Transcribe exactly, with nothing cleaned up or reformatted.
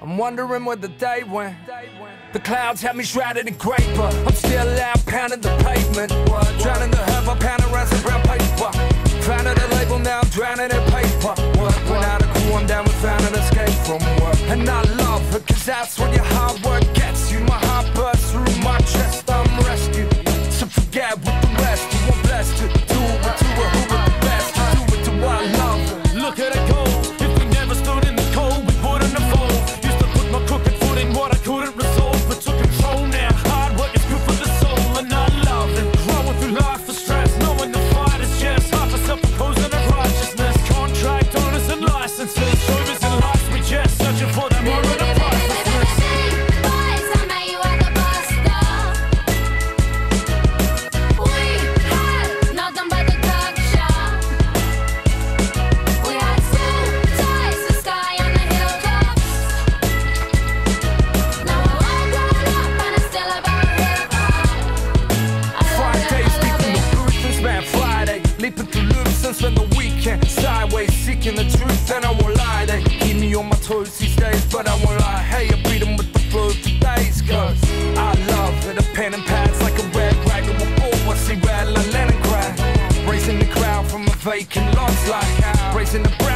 I'm wondering where the day went. The clouds have me shrouded in grey, but I'm still out pounding the pavement. Drowning the herb, I'm pounding around some brown paper. Found the label, now I'm drowning in paper. Went out of crew, I'm down with found an escape from work. And I love her, cause that's what your hard work gets you. My heart bursts through my chest, I'm rescued. So forget with the rest, you I'm blessed to do it to her, who are the best. Do it to what I love her. Look at it go. If we never stood in the cold, we wouldn't have fold. Used to put my crooked foot in what I couldn't resolve, but took control now. Hard work is good for the soul, and I love it. Growing through life for stress, knowing the fight is just half a self-imposing of righteousness. Contract owners and licenses, showbiz and life, we just searching for that more of the pricelessness. Boys, I met you at the bus stop. We had nothing but the drug shop. We had suit ties, the sky on the hilltops. Now we're all grown up and it's still about hip-hop. Five days deep in the booth and spent Friday leaping through loops and spend the weekend sideways seeking the truth, and I won't lie. They keep me on my toes these days, but I won't lie. Hey, I beat them with the flow for days, cause I love it. A pen and pads like a red rag on a ball. I see red like Leningrad, raising the crowd from a vacant lots like raising the